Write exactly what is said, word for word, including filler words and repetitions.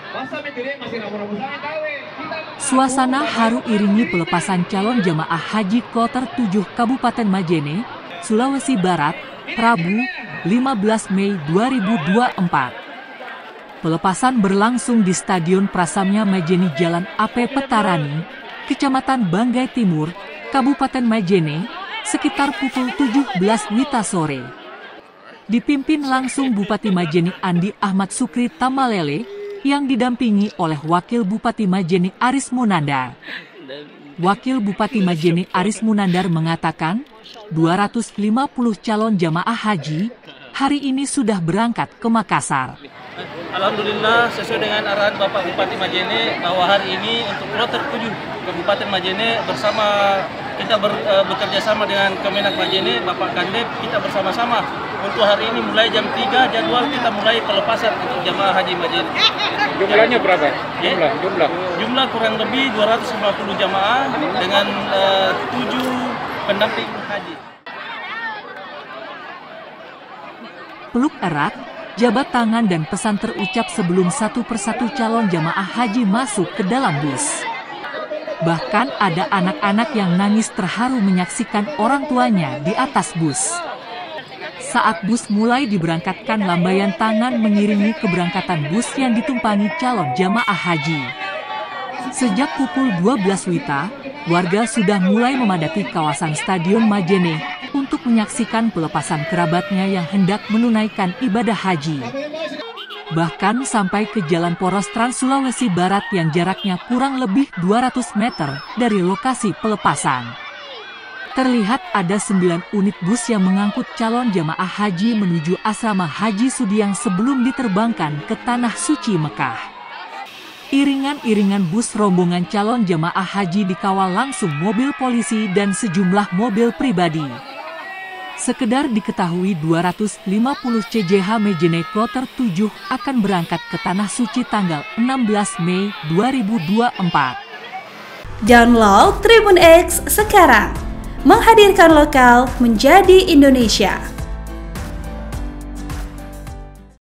Suasana haru iringi pelepasan calon jamaah haji kloter tujuh Kabupaten Majene, Sulawesi Barat, Rabu, lima belas Mei dua ribu dua puluh empat. Pelepasan berlangsung di Stadion Prasamya Majene Jalan A P Petarani, Kecamatan Banggai Timur, Kabupaten Majene, sekitar pukul tujuh belas wita sore. Dipimpin langsung Bupati Majene Andi Ahmad Sukri Tamalele, yang didampingi oleh Wakil Bupati Majene Aris Munandar. Wakil Bupati Majene Aris Munandar mengatakan, dua ratus lima puluh calon jamaah haji hari ini sudah berangkat ke Makassar. Alhamdulillah sesuai dengan arahan Bapak Bupati Majene bahwa hari ini untuk kloter tujuh Kabupaten Majene bersama kita ber, e, bekerja sama dengan Kemenak Majene, Bapak Kandep, kita bersama-sama untuk hari ini mulai jam tiga jadwal kita mulai pelepasan untuk jamaah haji Majene. Jumlahnya berapa? Jumlah, jumlah. Jumlah kurang lebih dua ratus lima puluh jamaah dengan e, tujuh pendamping haji. Peluk erat, jabat tangan dan pesan terucap sebelum satu persatu calon jamaah haji masuk ke dalam bus. Bahkan ada anak-anak yang nangis terharu menyaksikan orang tuanya di atas bus. Saat bus mulai diberangkatkan, lambaian tangan mengiringi keberangkatan bus yang ditumpangi calon jamaah haji. Sejak pukul dua belas wita, warga sudah mulai memadati kawasan Stadion Majene untuk menyaksikan pelepasan kerabatnya yang hendak menunaikan ibadah haji. Bahkan sampai ke Jalan Poros Trans Sulawesi Barat yang jaraknya kurang lebih dua ratus meter dari lokasi pelepasan. Terlihat ada sembilan unit bus yang mengangkut calon jamaah haji menuju asrama Haji Sudiang sebelum diterbangkan ke Tanah Suci Mekah. Iringan-iringan bus rombongan calon jamaah haji dikawal langsung mobil polisi dan sejumlah mobil pribadi. Sekedar diketahui dua ratus lima puluh C J H Majene kloter tujuh akan berangkat ke Tanah Suci tanggal enam belas Mei dua ribu dua puluh empat. Download Tribun X sekarang, menghadirkan lokal menjadi Indonesia.